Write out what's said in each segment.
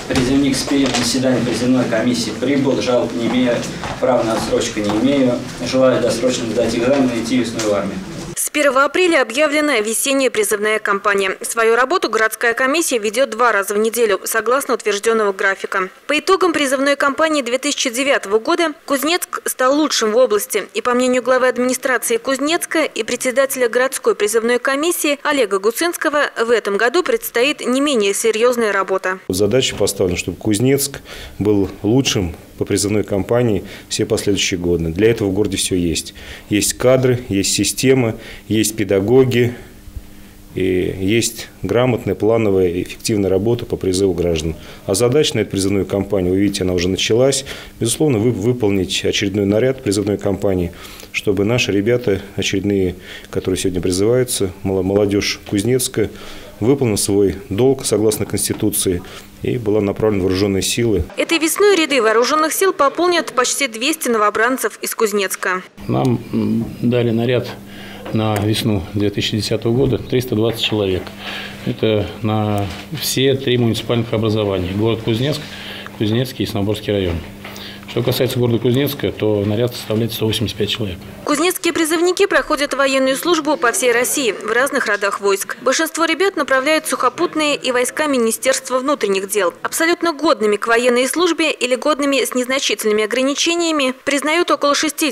Призывник Спирин на заседание призывной комиссии прибыл, жалоб не имею, права на отсрочку не имею, желаю досрочно сдать экзамен и идти весной в армию. С 1 апреля объявлена весенняя призывная кампания. Свою работу городская комиссия ведет 2 раза в неделю, согласно утвержденного графика. По итогам призывной кампании 2009 года Кузнецк стал лучшим в области. И по мнению главы администрации Кузнецка и председателя городской призывной комиссии Олега Гуцинского, в этом году предстоит не менее серьезная работа. Задача поставлена, чтобы Кузнецк был лучшим по призывной кампании все последующие годы. Для этого в городе все есть. Есть кадры, есть система, есть педагоги, и есть грамотная, плановая и эффективная работа по призыву граждан. А задача на эту призывную кампанию, вы видите, она уже началась. Безусловно, выполнить очередной наряд призывной кампании, чтобы наши ребята очередные, которые сегодня призываются, молодежь Кузнецка, выполнила свой долг согласно Конституции и была направлена в вооруженные силы. Этой весной ряды вооруженных сил пополнят почти 200 новобранцев из Кузнецка. Нам дали наряд на весну 2010 года 320 человек. Это на все 3 муниципальных образования. Город Кузнецк, Кузнецкий и Ясногорский район. Что касается города Кузнецка, то наряд составляет 185 человек. Кузнецкие призывники проходят военную службу по всей России в разных родах войск. Большинство ребят направляют сухопутные и войска Министерства внутренних дел. Абсолютно годными к военной службе или годными с незначительными ограничениями признают около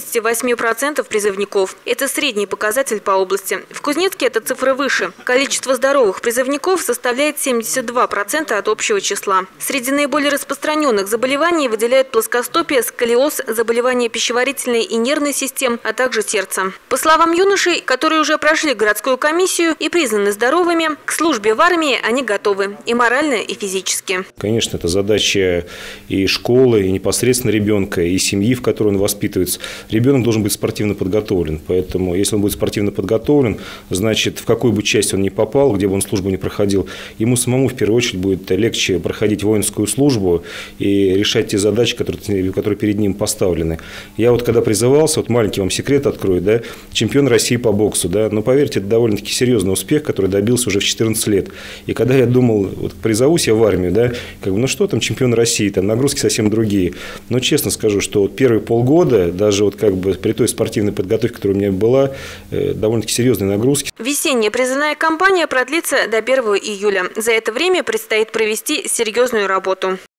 68% призывников. Это средний показатель по области. В Кузнецке эта цифра выше. Количество здоровых призывников составляет 72% от общего числа. Среди наиболее распространенных заболеваний выделяют плоскостопие, сколиоз, заболевания пищеварительной и нервной систем, а также сердца. По словам юношей, которые уже прошли городскую комиссию и признаны здоровыми, к службе в армии они готовы и морально, и физически. Конечно, это задача и школы, и непосредственно ребенка, и семьи, в которой он воспитывается. Ребенок должен быть спортивно подготовлен. Поэтому, если он будет спортивно подготовлен, значит, в какую бы часть он ни попал, где бы он службу не проходил, ему самому в первую очередь будет легче проходить воинскую службу и решать те задачи, которые перед ним поставлены. Я вот когда призывался, вот маленький вам секрет открою, да, чемпион России по боксу, да, но поверьте, это довольно-таки серьезный успех, который добился уже в 14 лет. И когда я думал, вот призовусь я в армию, да, как бы, ну что там чемпион России, там нагрузки совсем другие. Но честно скажу, что вот первые полгода, даже вот как бы при той спортивной подготовке, которая у меня была, довольно-таки серьезные нагрузки. Весенняя призывная кампания продлится до 1 июля. За это время предстоит провести серьезную работу.